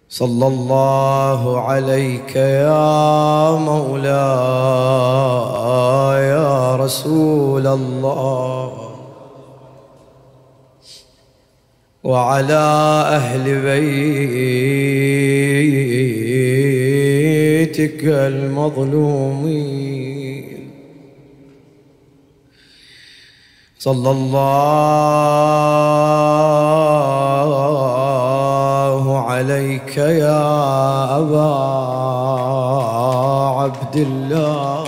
صلى الله عليك يا مولاي يا رسول الله، وعلى أهل بيتك المظلومين. صلى الله عليك يا أبا عبد الله،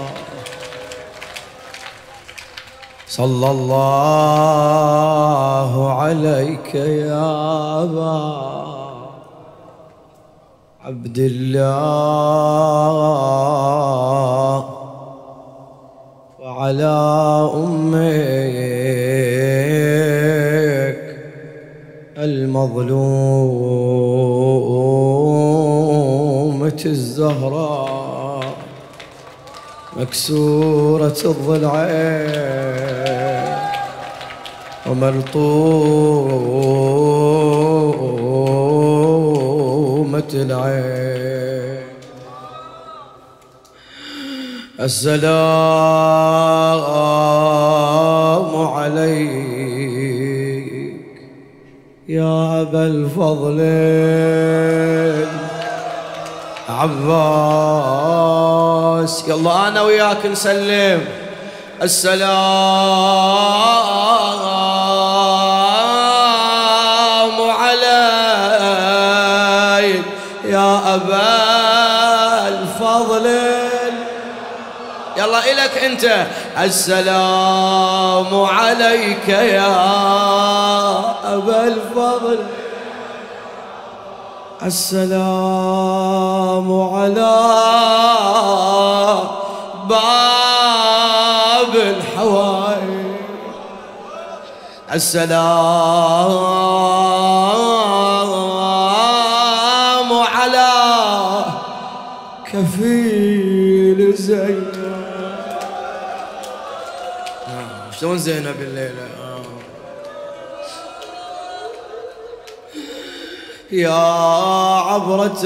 صلى الله عليك يا أبا عبد الله، وعلى أمك المظلومة الزهراء مكسورة الضلعين وملطومة العين. السلام عليك يا أبا الفضل عباس. يلا أنا وياك نسلم. السلام عليك يا أبا الفضل. يلا إلك أنت. السلام عليك يا أبا الفضل، السلام على باب الحوائج، السلام على كفيل زينب. شلون زينب الليلة؟ يا عبرة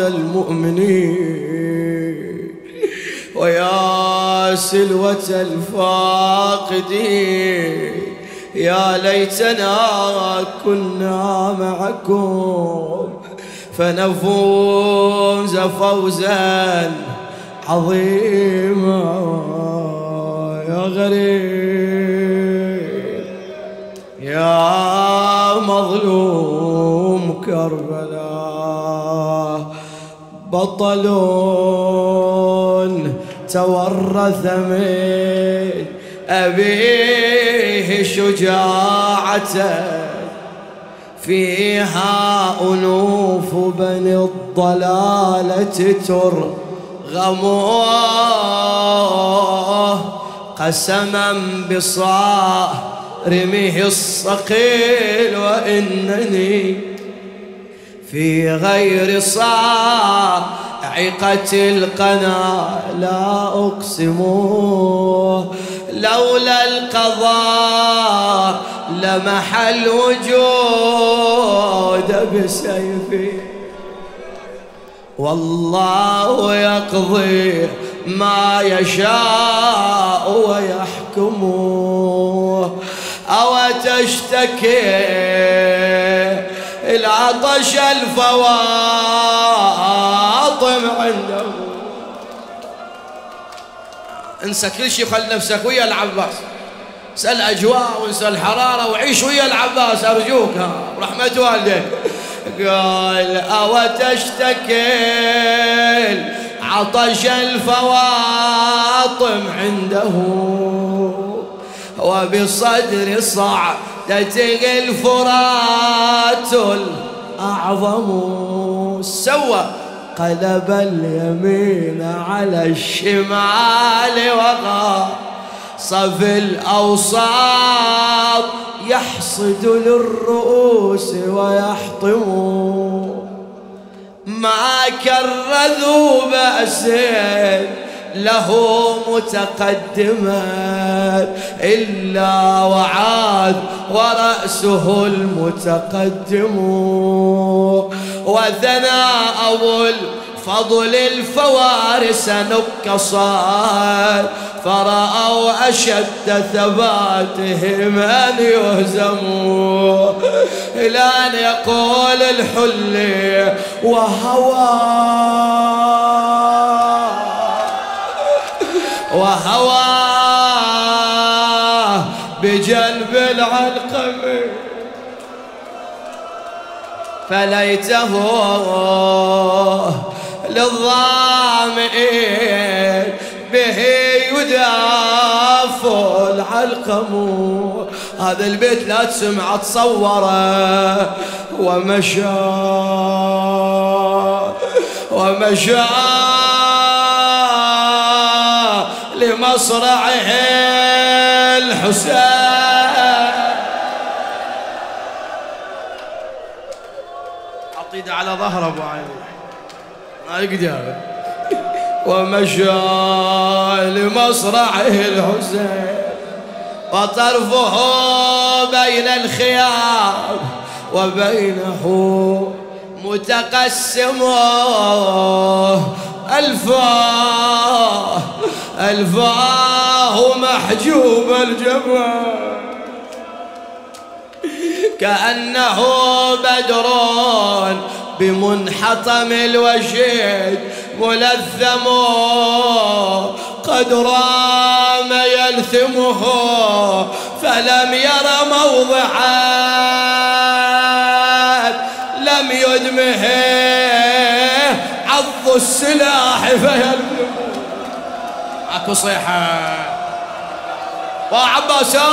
المؤمنين ويا سلوة الفاقدين، يا ليتنا كنا معكم فنفوز فوزا عظيما. يا غريب يا مظلوم كربلاء، بطل تورث من أبيه شجاعة، فيها أنوف بني الضلالة ترغموه، قسما بصارمه الصقيل وإنني في غير صاعقة القنا لا أقسم، لولا القضاء لمح الوجود بسيفي، والله يقضي ما يشاء ويحكم. أو تشتكي العطش الفواطم عنده. انسى كل شيء، خل نفسك ويا العباس، اسأل أجواء وانسى الحرارة وعيش ويا العباس أرجوك رحمة والديك. قال أو تشتكي عطش الفواطم عنده، وبصدر صعدته الفرات الأعظم، سوى قلب اليمين على الشمال وغاص في الأوساط، يحصد للرؤوس ويحطم، ما كر ذو بأس له متقدما إلا وعاد ورأسه المتقدم. وثنى أبو الفضل الفوارس نكصات فرأوا أشد ثباتهم أن يهزموا إلى أن يقول الحلي وهواه بجنب العلقم فليته للظامئين به يداف العلقم. هذا البيت لا تسمع تصوره ومشى لمصرعه الحسين. عطيد على ظهره ابو علي ما يقدر. ومشى لمصرعه الحسين وطرفه بين الخيام وبينه متقسم ألفاه محجوب الجبل كأنه بدر بمنحطم الوشيد ملثم قد رام يلثمه فلم ير موضعا لم يدمه عض السلاح فيلثمه. اكو صيحة وعباسا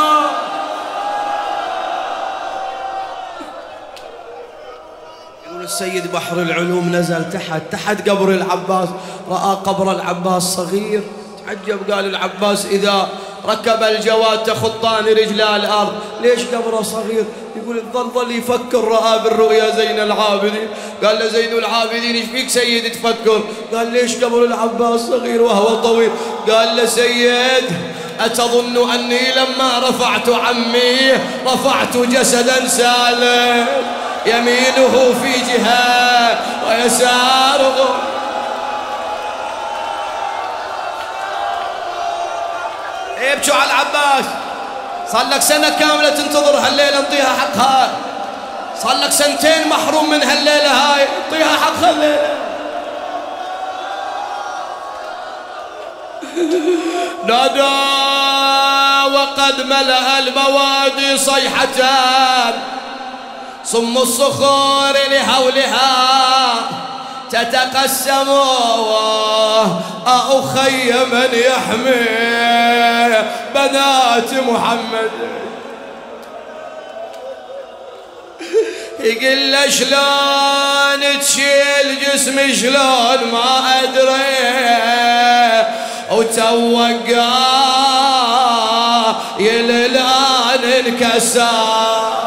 السيد بحر العلوم نزل تحت قبر العباس رأى قبر العباس صغير تعجب قال العباس إذا ركب الجواد تخطان رجلا الأرض ليش قبره صغير؟ يقول ظل يفكر رأى بالرؤيا زين العابدين. قال له زين العابدين ايش فيك سيد تفكر؟ قال ليش قبر العباس صغير وهو طويل؟ قال له سيد أتظن أني لما رفعت عمي رفعت جسدا سالم يمينه في جهة ويساره يبكوا على العباس. صار لك سنة كاملة تنتظر هالليلة نطيها حقها. صار لك سنتين محروم من هالليلة هاي نطيها حقها الليلة. نادى وقد ملأ الموادي صيحتان صم الصخور لهولها تتقسم أخي من يحمي بنات محمد. يقول له شلون تشيل جسمي شلون ما أدري وتوقع يللان انكسر.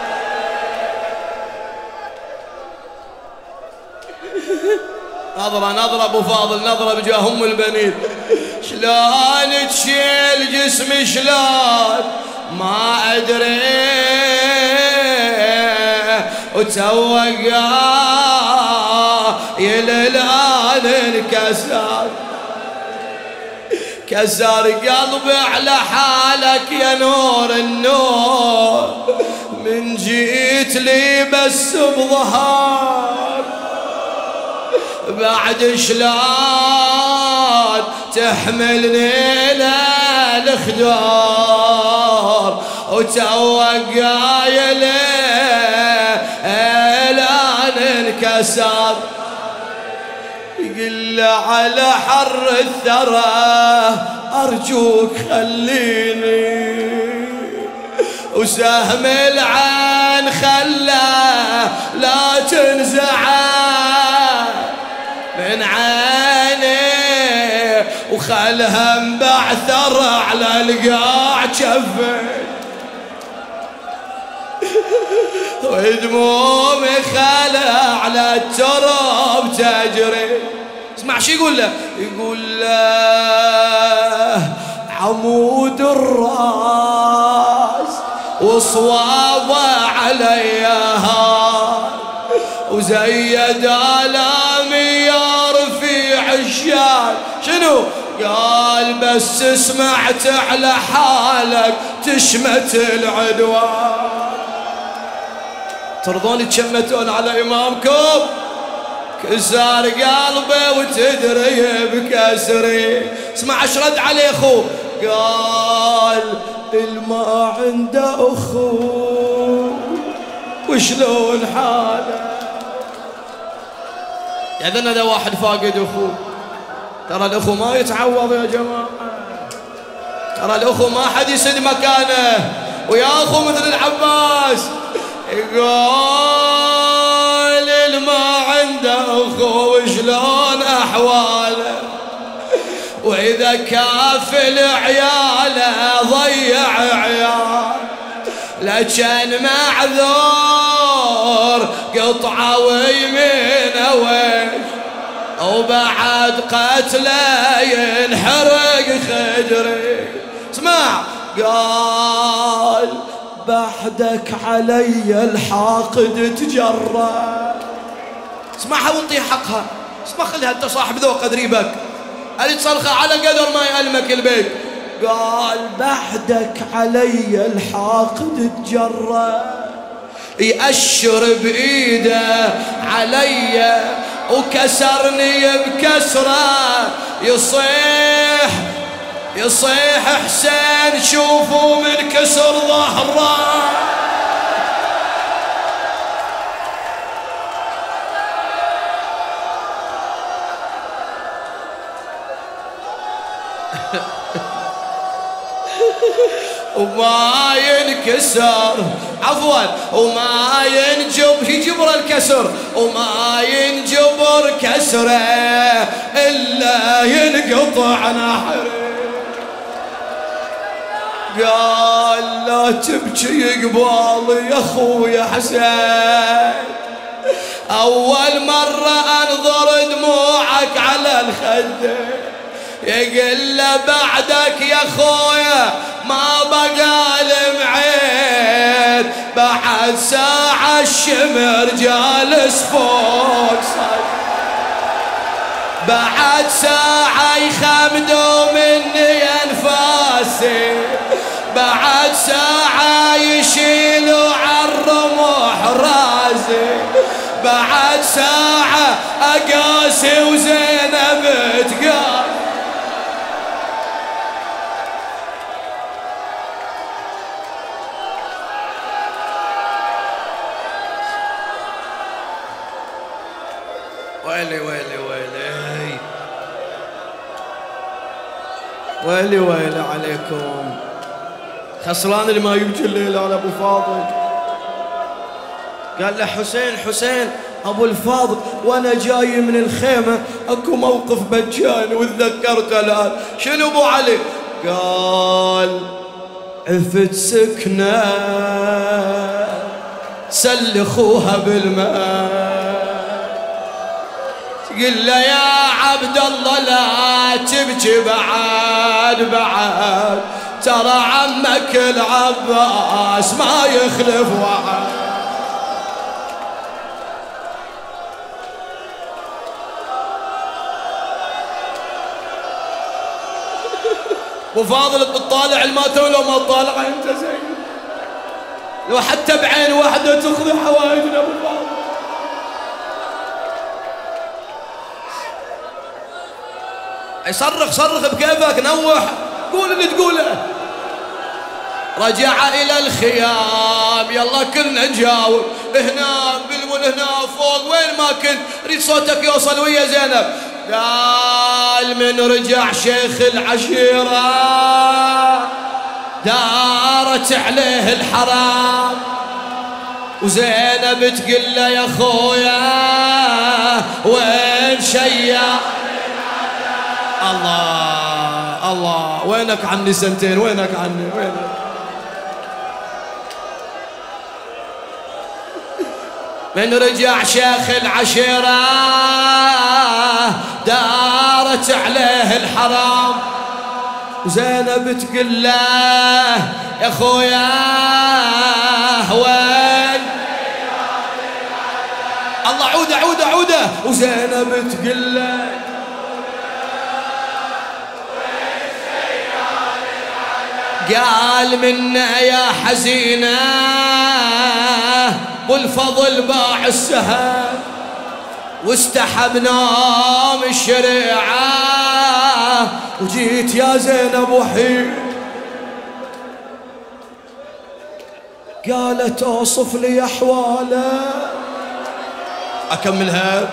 نظرة ابو فاضل نظرة بجاه ام البنين. شلون تشيل جسمي شلون ما ادري وتوقع يللان انكسر. كسر قلبي على حالك يا نور النور من جيت لي بس بظهر بعد شلون تحملني للخدار وتوقع يلان انكسر. يقول على حر الثرى أرجوك خليني وسهم العين خلاه لا تنزعه من عيني وخلها مبعثر على القاع جفه ودمومي خلها على التراب تجري. اسمع شو يقول له، يقول له عمود الراس وصوابه عليها وزيد آلامي يا رفيع الشان. شنو قال؟ بس سمعت على حالك تشمت العدوان. ترضون تشمتون على إمامكم؟ كسر قلبي وتدري بكسري. اسمع ايش رد عليه اخوه، قال الما عنده اخو وشلون حاله. يا هذا واحد فاقد اخوه. ترى الاخو ما يتعوض يا جماعه، ترى الاخو ما حد يسد مكانه. ويا اخو مثل العباس يقول الما عنده اخو وشلون احواله، واذا كافل عياله ضيع عيال. لكن معذور قطعه ويمينه ويش، وبعد قتله ينحرق خدري. اسمع قال بعدك علي الحاقد تجرى. اسمعها وانطي حقها، اسمع خليها انت صاحب ذوق قريبك، اريد صرخه على قدر ما يألمك البيت. قال بعدك علي الحاقد تجرى، يأشر بإيده علي وكسرني بكسره. يصيح حسين شوفوا من كسر ظهره. وما ينكسر، عفوا وما ينجب، يجبر الكسر وما ينجبر كسره إلا ينقطع نحره. قال لا تبكي قبالي يا اخويا حسين، اول مرة انظر دموعك على الخدة. يقول له بعدك يا خويا ما بقى المعين، بعد ساعة الشمر جالس فوق صدر، بعد ساعة يخمدوا مني انفاسي، بعد ساعة يشيلوا عالرمح راسي، بعد ساعة اقاسي وزينب تقاسي. ويلي ويلي ويلي ويلي ويلي عليكم. خسران اللي ما يبكي الليل على ابو فاضل. قال له حسين حسين ابو الفاضل وانا جاي من الخيمه اكو موقف بجاني وتذكرته الان. شنو ابو علي؟ قال عفت سكنه سلخوها بالماء. قل له يا عبد الله لا تبكي بعد ترى عمك العباس ما يخلف وعد. ابو فاضل تطالع الماتون لو ما تطالع انت زين، لو حتى بعين واحده تخذ حوايجنا ابو فاضل. صرخ بكيفك، نوح قول اللي تقوله. رجع الى الخيام، يلا كلنا نجاوب. هنا بالمن هنا فوق وين ما كنت اريد صوتك يوصل ويا زينب. قال من رجع شيخ العشيرة دارت عليه الحرام، وزينب تقول له يا خويا وين شيا. الله الله وينك عني سنتين، وينك عني وينك. من رجع شيخ العشيرة دارت عليه الحرام. زينب تقول له يا خويا وين الله عوده عوده عوده. وزينب تقول له قال منا يا حزينة والفضل باع السهم واستحبنا من الشريعة وجيت يا زينب وحيد. قالت اوصف لي احواله اكملها.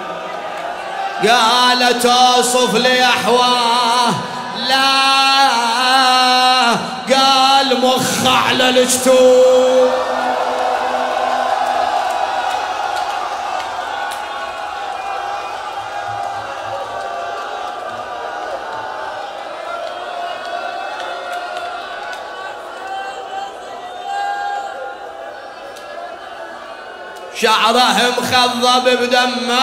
قالت اوصف لي احواله لا قال مخ على الجتوب. شعره مخضب بدمه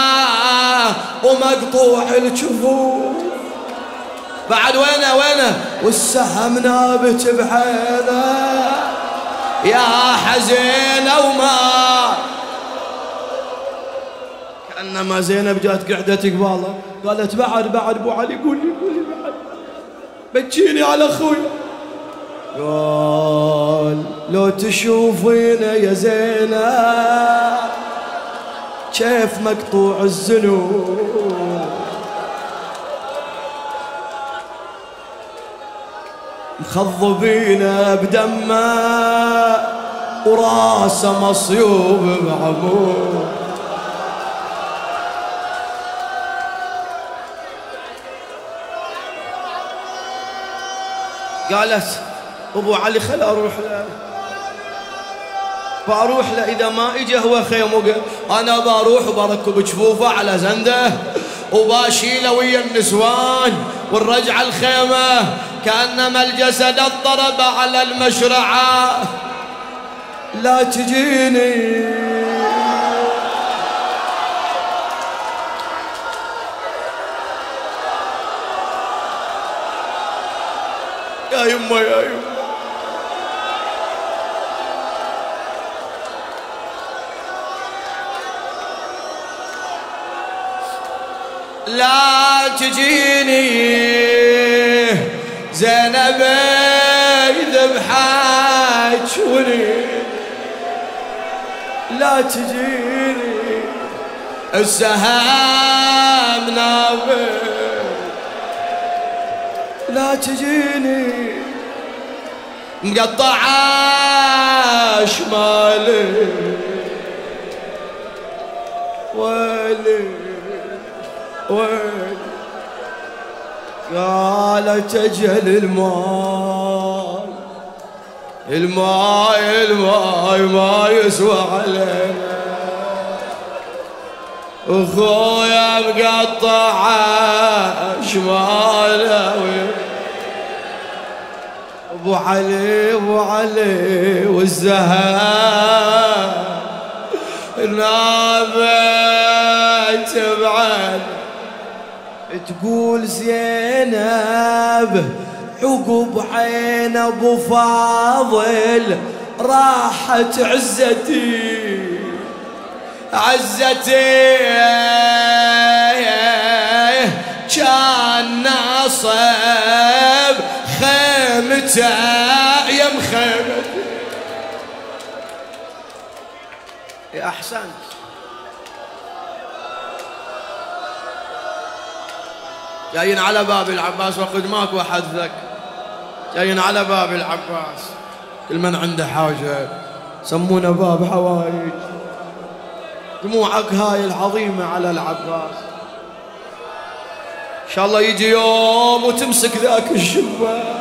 ومقطوع الجفوف بعد وينه والسهم نابت بعينه يا حزينه وما كأنما زينب جات قعدت قباله قالت بعد ابو علي قولي بعد بتجيني على اخوي. قال لو تشوفينا يا زينب كيف مقطوع الذنوب مخضبينه بدمه وراسه مصيوب بعمود. قالت ابو علي خل اروح له بروح له اذا ما اجى هو خيمه انا بروح وبركب جفوفه على زنده وباشيله ويا النسوان والرجع الخيمه كانما الجسد اضطرب على المشرعه. لا تجيني يا يمه يا يمه لا تجيني زينب ذبحك وني لا تجيني السهام نابل لا تجيني مقطعة شمالي ويلي ويلي. قالت اجل الماي ما يسوى علينا اخويا مقطعة شمالي ابو علي والزهر نابت بعد تقول زينب عقب عين ابو فاضل راحت عزتي كان ناصب خيمته يم خيمتي. يا احسنت جايين على باب العباس وقد ماكو احد ذك جايين على باب العباس كل من عنده حاجه سمونا باب حوايج. دموعك هاي العظيمه على العباس ان شاء الله يجي يوم وتمسك ذاك الشباك.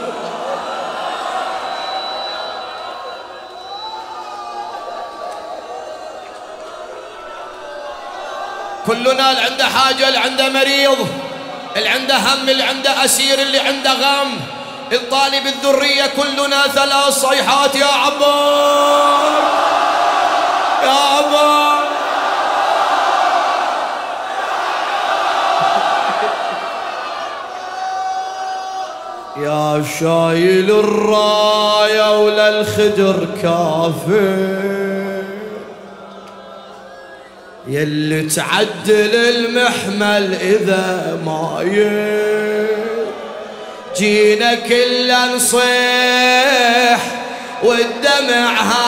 كلنا اللي عنده حاجه اللي عنده مريض اللي عنده هم اللي عنده أسير اللي عنده غم الطالب الذرية كلنا 3 صيحات يا عبار يا عبار يا شايل الراية ولا الخدر كافر، يلي تعدل المحمل إذا مايل، جينا كلنا نصيح والدمع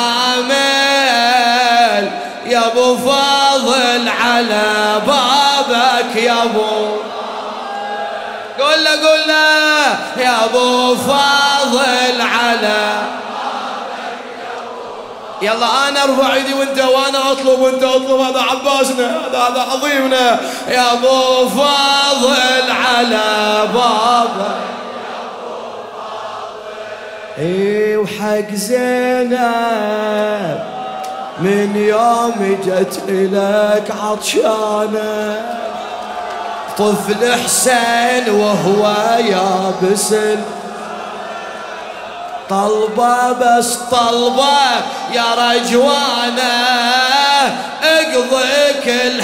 هامل، يا ابو فاضل على بابك يا ابو، قول له يا ابو فاضل على بابك يا ابو، يلا انا ارفع ايدي وانت، وانا اطلب وانت اطلب، هذا عباسنا، هذا عظيمنا، يا ابو فاضل على بابك يا ابو فاضل. اي وحق زينب من يوم جت إليك عطشانة، طفل حسين وهو يابس طلبة، بس طلبة يا رجوانة، اقضي كل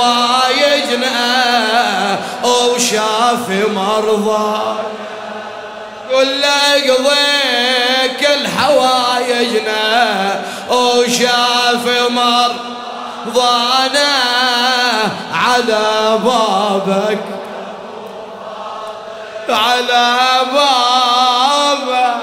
حوايجنا وشافي مرضانا، قل له اقضي كل حوايجنا وشافي مرضانا، على بابك على بابك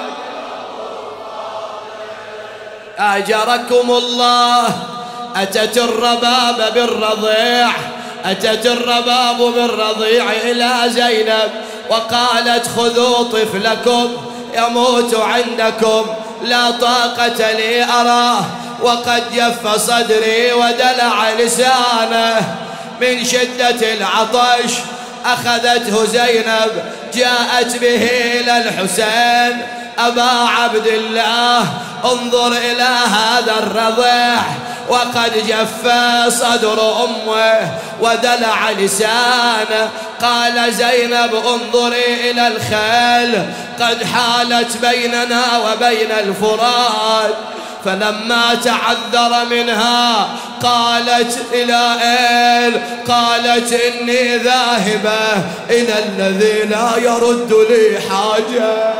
أجركم الله. أتت الرباب بالرضيع، أتت الرباب بالرضيع إلى زينب وقالت خذوا طفلكم يموت عندكم، لا طاقة لي أراه وقد جف صدري ودلع لسانه، من شدة العطش أخذته زينب جاءت به إلى الحسين، أبا عبد الله انظر إلى هذا الرضيع وقد جف صدر أمه ودلع لسانه. قال زينب انظري إلى الخيل قد حالت بيننا وبين الفرات، فلما تعذر منها قالت إلى أين؟ قالت إني ذاهبة إلى الذي لا يرد لي حاجة.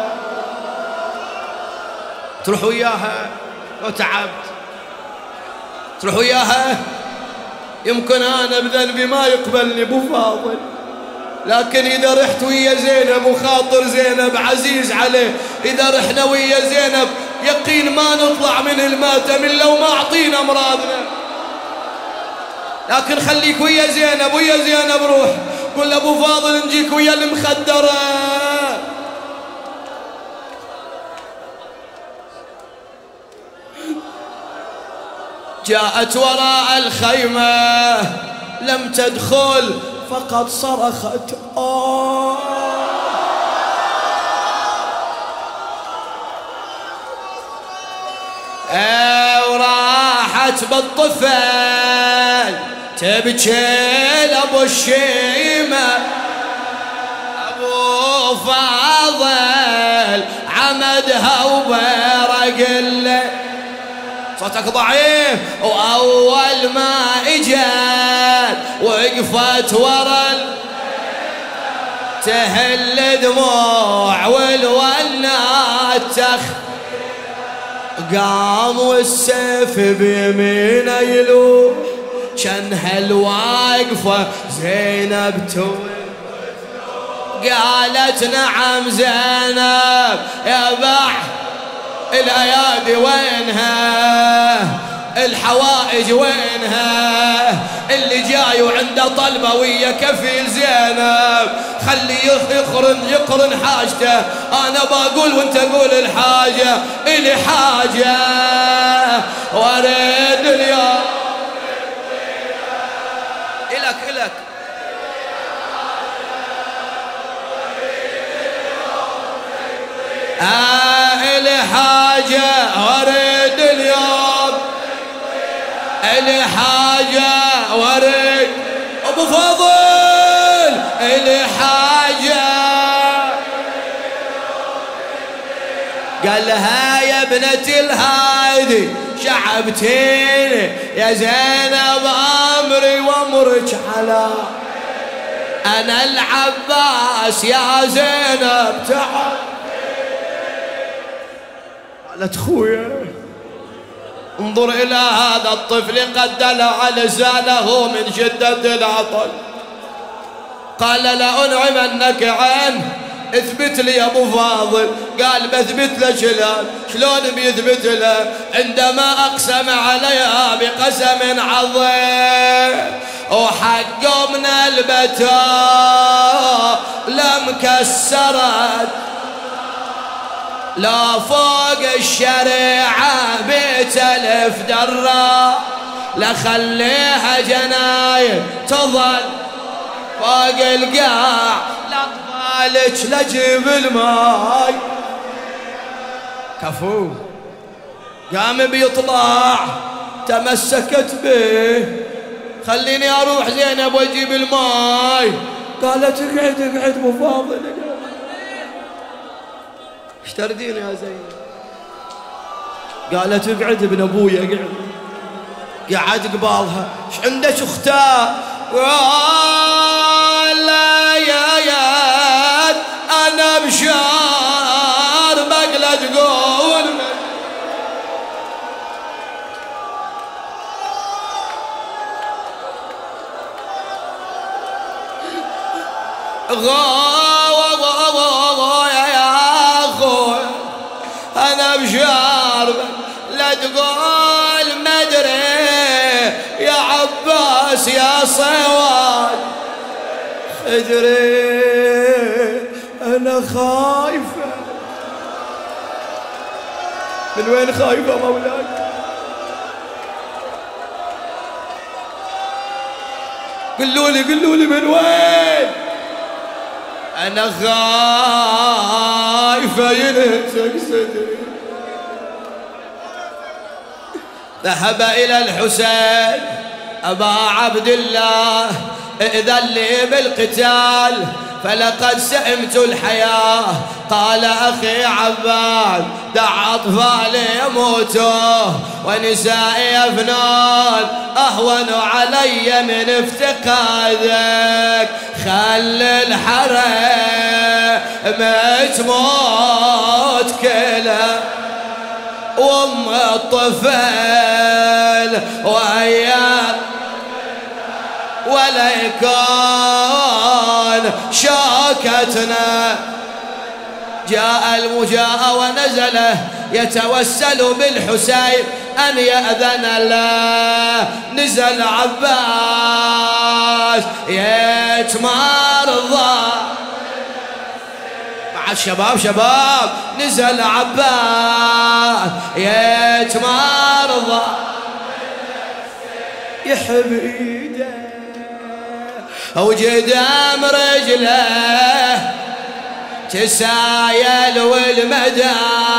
تروح وياها لو تعبت، تروح وياها، يمكن أنا بذنبي ما يقبلني أبو فاضل، لكن إذا رحت ويا زينب وخاطر زينب عزيز عليه، إذا رحنا ويا زينب يقين ما نطلع من الماتم إلا وما أعطينا أمراضنا، لكن خليك ويا زينب، ويا زينب روح قل أبو فاضل نجيك ويا المخدرة. جاءت وراء الخيمة لم تدخل فقد صرخت وراحت بالطفل تبكي لأبو الشيمة، أبو فاضل عمدها وبرق الليل، صوتك ضعيف، وأول ما إجت وقفت ورا تهل دموع والولات قام والسيف بيمينه يلوح، كان هالواقفة زينب قالت نعم زينب يا بح الأيادي وينها، الحوائج وينها، اللي جاي وعنده طلبة ويا كفيل زينب خليه يقرن حاجته، أنا بقول وانت قول الحاجة، إلي حاجة وارد اليوم إلك إلي حاجة أريد اليوم، إلي حاجة وارد أبو فاضل، إلي حاجة. قال لها يا ابنتي الهادي شعبتيني يا زينب أمري وأمرك على أنا العباس يا زينب تعال قالت خويا انظر إلى هذا الطفل قد دلع لسانه من شدة العطش. قال لا أنعمنك عنه. اثبت لي يا ابو فاضل. قال بثبت له شلون بيثبت له؟ عندما اقسم عليها بقسم عظيم وحقه من البتاء لم كسرت لا فوق الشريعة بتلف درة لخليها جناين تظل فوق القاع لأطفالك لجيب الماي. كفو قام بيطلع تمسكت به. خليني اروح زينب واجيب الماي. قالت اقعد ابو فاضل ايش تردين يا زينب؟ قالت اقعد ابن ابويا قعد قبالها. ايش عندك اختها؟ والله يا انا بشار بقلة تقول أنا بشارب لا تقول مدري يا عباس يا صواد خدري أنا خايفة. من وين خايفة مولاي؟ قلوا لي من وين؟ أنا خايفة ينهزك صدري. ذهب إلى الحسين أبا عبد الله ائذن لي بالقتال فلقد سئمت الحياة. قال أخي عباد دع أطفالي يموتوا ونسائي يفنون أهون علي من افتقادك. خل الحرم تموت كله وام الطفل وياه ولا يكون شوكتنا. جاء المجاء ونزله يتوسل بالحسين أن يأذن له. نزل عباس يتمرضى مع الشباب نزل عباس يتمرضى يحب ايده وجدام رجله تسايل والمدى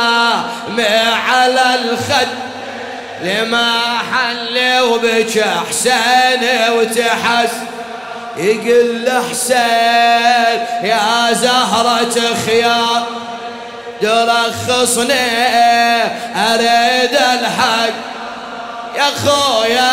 على الخد لما حل وبك حسين وتحس. يقول له حسين يا زهرة خيار ترخصني أريد الحق يا خويا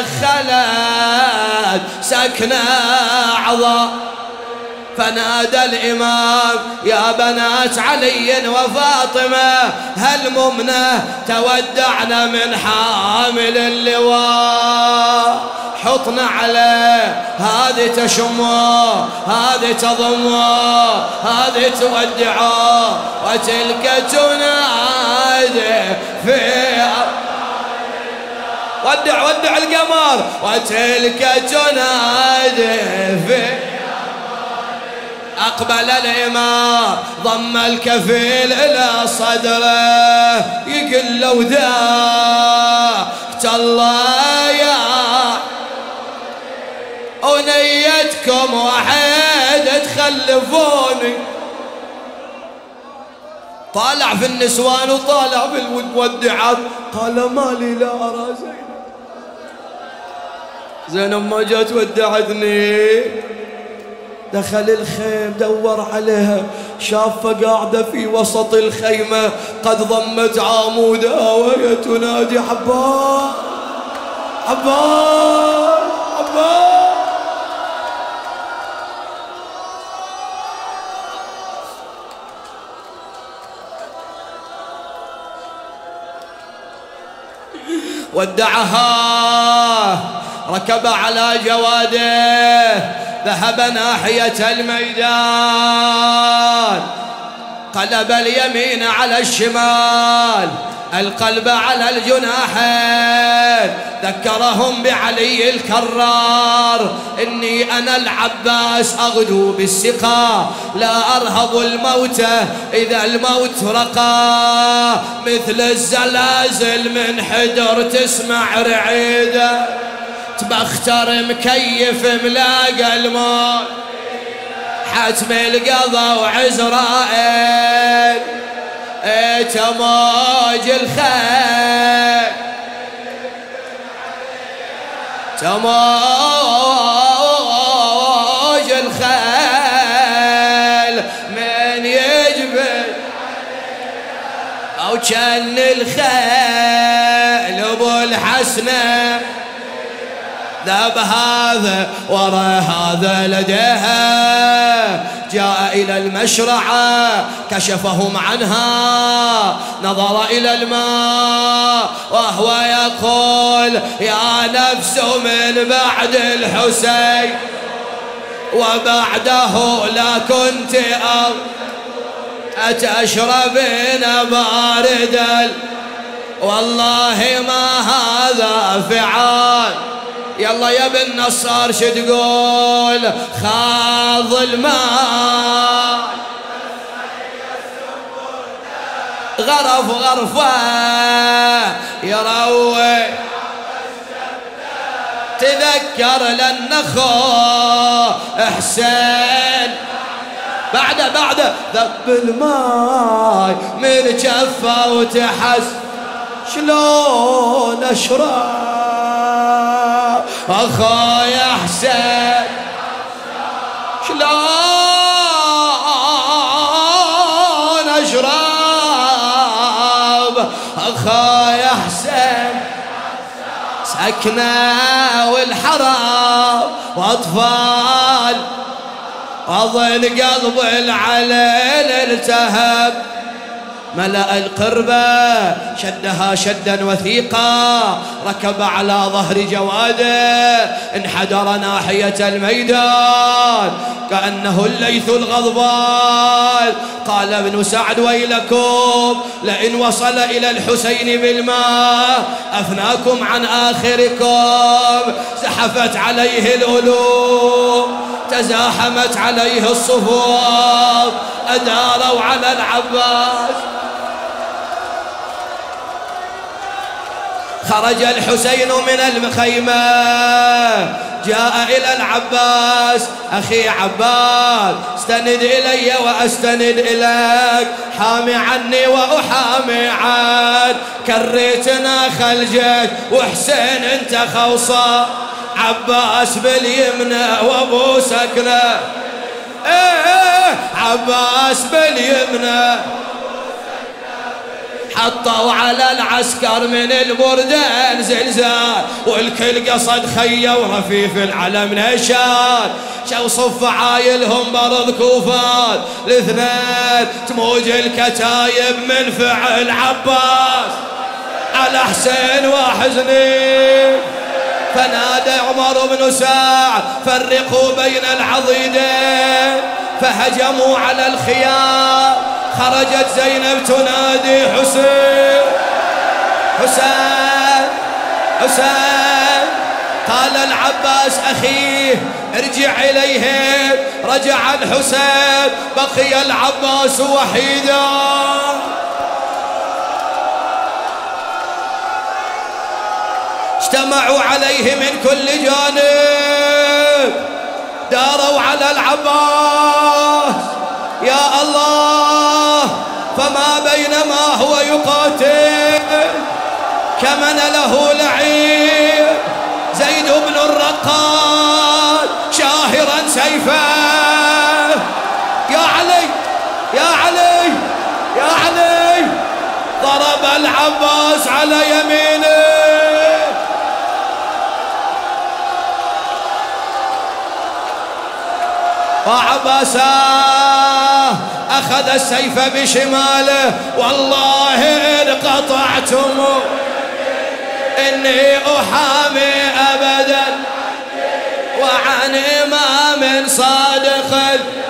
نخلت سكنة عظام. فنادى الإمام يا بنات علي وفاطمة هل ممنا تودعنا من حامل اللواء. حطنا عليه هذه تشمه هذه تضمه هذه تودعه وتلك تنادي في ودع القمر وتلك تنادي في. أقبل الإمام ضم الكفيل إلى صدره يقول له ذاك الله يا ونيتكم واحد تخلفوني. طالع في النسوان وطالع في المودعات. قال مالي لا أرى زينب ما جات ودعتني. دخل الخيم دور عليها شافها قاعدة في وسط الخيمة قد ضمت عامودها وهي تنادي عباس عباس عباس. ودعها، ركب على جواده، ذهب ناحية الميدان، قلب اليمين على الشمال، القلب على الجناحين، ذكرهم بعلي الكرار: إني أنا العباس أغدو بالسقا، لا أرهب الموت إذا الموت رقى، مثل الزلازل من حدر تسمع رعيده، تبختر مكيف ملاقى الموت، حتم القضا وعزرائيل تموج الخيل، تموج الخيل من يجبل، أو كان الخيل أبو الحسنة، ذاب هذا ورا هذا لديها، جاء إلى المشرعة كشفهم عنها، نظر إلى الماء وهو يقول: يا نفس من بعد الحسين وبعده لا كنت أتشربين باردا، والله ما هذا فعال. يلا يا ابن نصار شو تقول؟ خاض الماء غرف غرفة يروي، تذكر للنخو حسين بعد ذب الماي من جفه وتحس، شلون اشرب أخايا حسين، شلون أشرب أخايا حسين، سكنة والحرام وأطفال، أظن قلب العليل التهب، ملأ القربة شدها شدا وثيقا، ركب على ظهر جواده، انحدر ناحية الميدان كأنه الليث الغضبان. قال ابن سعد: ويلكم لئن وصل إلى الحسين بالماء أفناكم عن آخركم. زحفت عليه الألوف، تزاحمت عليه الصفوف، أداروا على العباس. خرج الحسين من الخيمة، جاء إلى العباس: أخي عباس، استند إلي وأستند إليك، حامي عني وأحامي عنك، كريتنا خلجك وحسين انت خوصة، عباس باليمنى وابو سكنة، عباس باليمنى، حطوا على العسكر من البردين زلزال، والكل قصد خيه ورفيف العلم نشان، شو صف عايلهم برض كوفات، الاثنين تموج الكتايب من فعل عباس على حسين وحزنين. فنادى عمر بن سعد: فرقوا بين العضيدين، فهجموا على الخيام. خرجت زينب تنادي: حسين حسين حسين. قال العباس: أخيه ارجع إليهم. رجع الحسين، بقي العباس وحيدا. اجتمعوا عليه من كل جانب، داروا على العباس. يا الله، فما بينما هو يقاتل كمن له لعيب زيد بن الرقاد شاهرا سيفه. يا علي يا علي يا علي، ضرب العباس على يمينه، وعباسا أخذ السيف بشماله: والله إن قطعتم إن إني أحامي أبدا وعن إمام صادق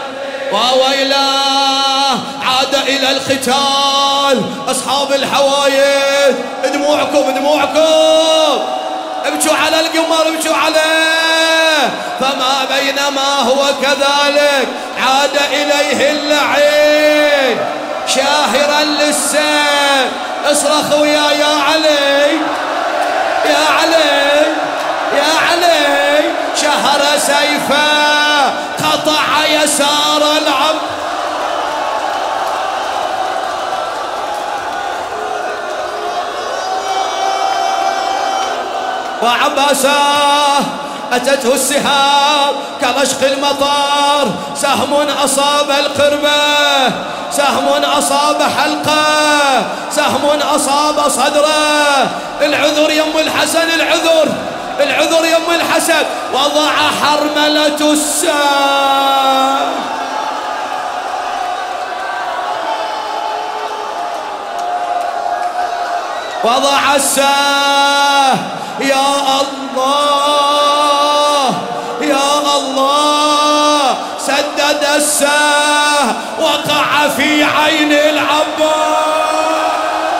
وويلاه عاد إلى الختال. أصحاب الحوايج دموعكم دموعكم، ابكوا على القمر ابكوا عليه. فما بينما هو كذلك عاد إليه اللعين شاهرا للسيف. اصرخوا يا علي يا علي يا علي. شهر سيفه قطع يسار العبد وعباسه أتته السهام كرشق المطار. سهم أصاب القربة، سهم أصاب حلقه، سهم أصاب صدره. العذر يم الحسن العذر، العذر يم الحسن. وضع حرملة السام وضع الساه. يا الله يا الله سدد الساه وقع في عين العباس.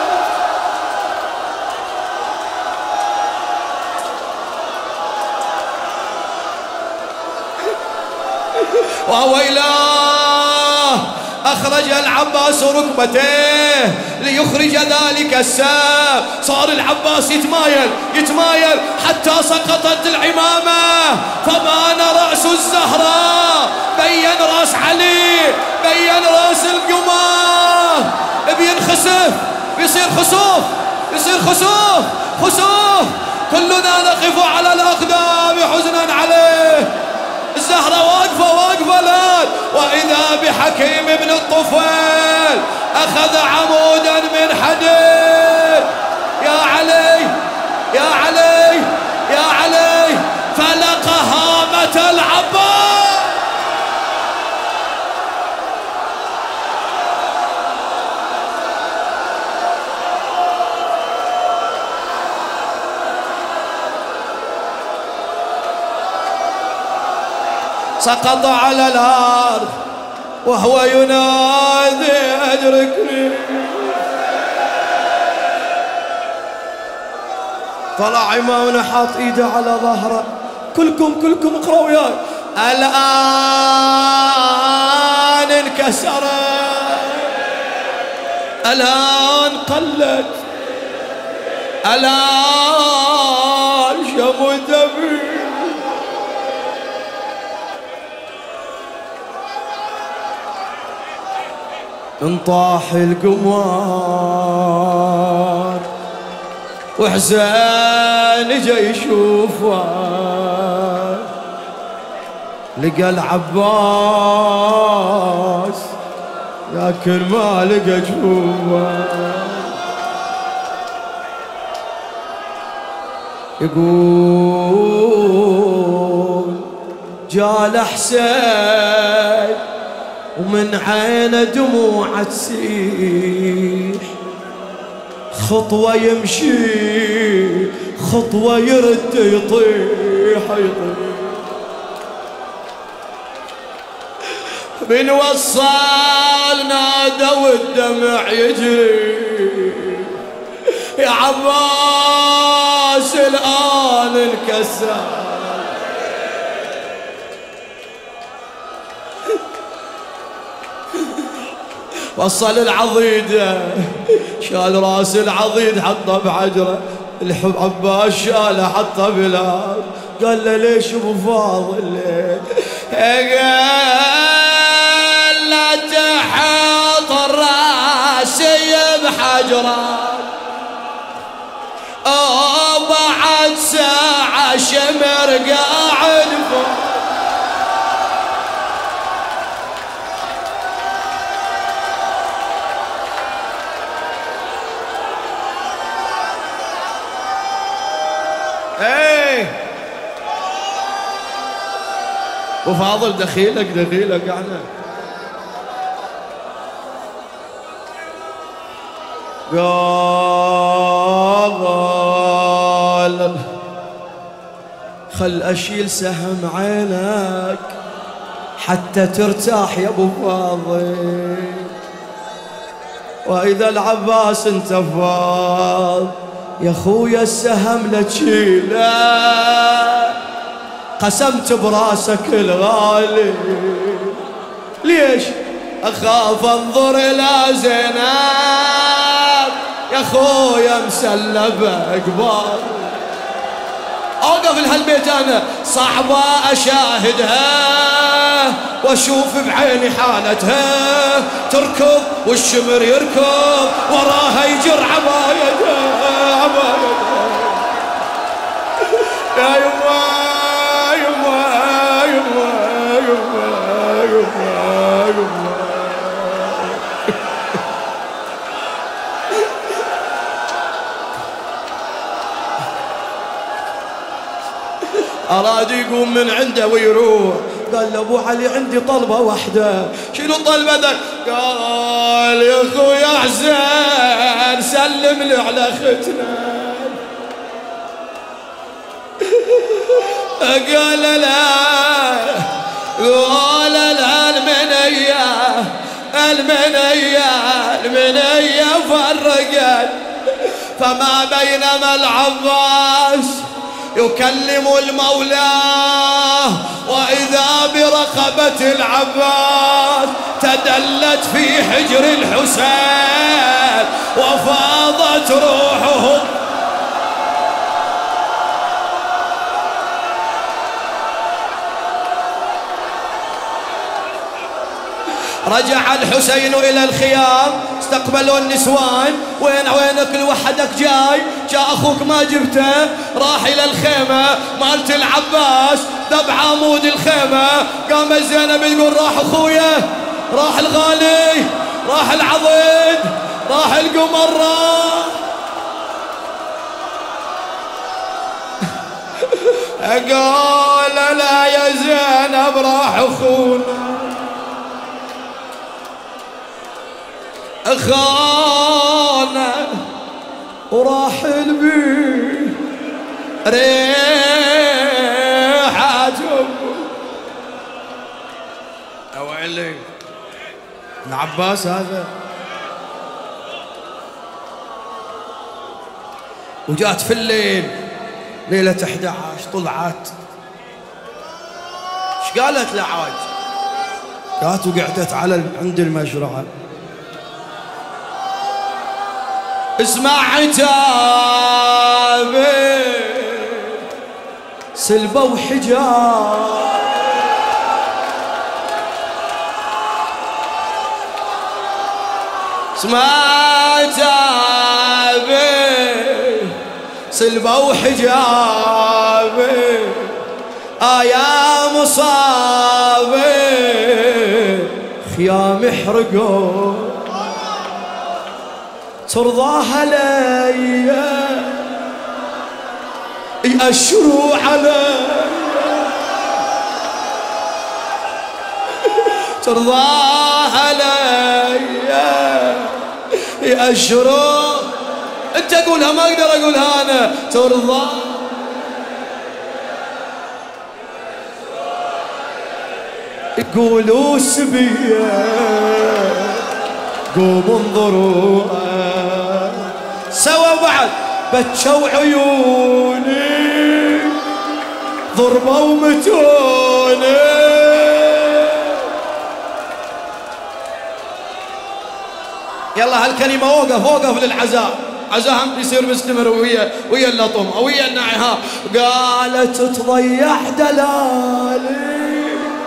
وويلاه أخرج العباس ركبتيه ليخرج ذلك السام. صار العباس يتمايل يتمايل حتى سقطت العمامة فبان رأس الزهراء. بين رأس علي، بين رأس القمر. بينخسف، بيصير خسوف، بيصير خسوف خسوف. كلنا نقف على الأقدام حزنا عليه. الزهرة واقفة واقفة الآن. وإذا بحكيم بن الطفيل أخذ عمودا من حديد. يا علي يا علي يا علي فلق هامة العباس. سقط على الأرض وهو ينادي أدركني. طلع إمامنا حاط إيده على ظهره. كلكم اقرأوا وياي. الآن انكسرت، الآن قلت، الآن شمت بي. انطاح القمر وحسين جاي يشوفه. لقى العباس لكن ما لقى جوه. يقول جال حسين ومن عينه دموع تسيح. خطوة يمشي خطوة يرد يطيح يطيح. من وصل نادى والدمع يجري. يا عباس الآن انكسر. وصل العضيد شال راس العضيد حطه بعجره. الحب عباس شاله حطه بالارض. قال له ليش ابو فاضل؟ قال لا تحط راسي بحجره بعد ساعه شمر قاعد فوق. وفاضل دخيلك انا. قال خل أشيل سهم عينك حتى ترتاح يا ابو فاضل، واذا العباس انت فاض يا خويا السهم لا تشيله، قسمت براسك الغالي. ليش؟ اخاف انظر الى زينب يا خويا مسلبه اقبال. اوقف لهالبيت انا صعبه اشاهدها واشوف بعيني حالتها، تركض والشمر يركض وراها يجر عبايتها يا يما يما يما يما يما يما. أراد يقوم من عنده ويروح، قال له أبو علي عندي طلبة واحدة. شنو طلبتك؟ قال يا أخويا حسين سلم لي على ختنا. قال لا قال لا المنية فرقت، فما بينما العباس يكلم المولى وإذا برقبة العباس تدلت في حجر الحسين وفاضت روحه. رجع الحسين إلى الخيام، استقبلوا النسوان. وينك لوحدك جاي؟ جاء أخوك ما جبته. راح إلى الخيمة مالت العباس، ذب عمود الخيمة. قام زينب يقول راح أخويا، راح الغالي، راح العضيد، راح القمر، قال لا يا زينب راح أخونا خانه وراح البي ريحتهم. اويلي العباس هذا. وجات في الليل ليلة 11 طلعت. ايش قالت لعاج؟ قالت وقعدت على عند المشرعة. اسمع عتابي سلبة وحجاب، اسمع عتابي سلبة وحجابي، يا مصابي خيام يحرقوا، ترضاها ليا يأشروا علي، ترضاها ليا يأشروا. انت قولها ما اقدر اقولها انا. ترضى يقولوا سبيه قوموا انظروها سوا بعد. بتشوا عيوني ضربوا متوني، يلا هالكلمة وقف للعزاء. عزاهم يصير مستمر ويا اللطم ويا النعها. قالت تضيع دلالي.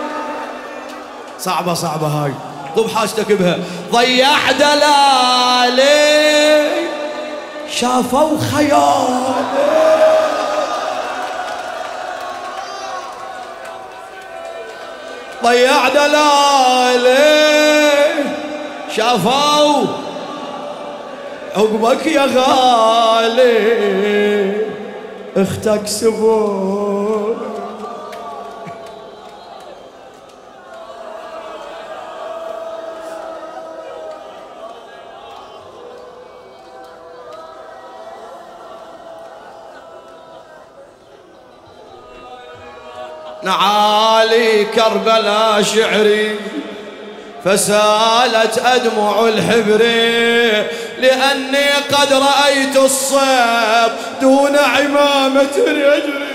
صعبة هاي، ضب حاجتك بها. ضيع دلالي شافوا خيالي، ضيع دلالي شافوا عقبك يا غالي اختك سبور. نعالي كربلاء شعري فسالت أدمع الحبر لأني قد رأيت الصيف دون عمامة يجري.